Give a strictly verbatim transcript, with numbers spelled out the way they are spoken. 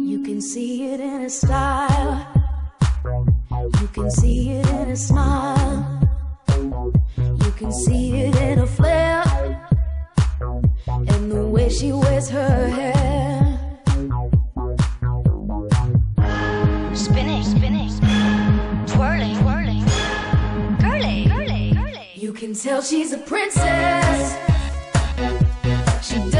You can see it in his style. You can see it in his smile. You can see it in her flair and the way she wears her hair. Spinning, spinning, twirling, whirling, girly, girly, girly. You can tell she's a princess. She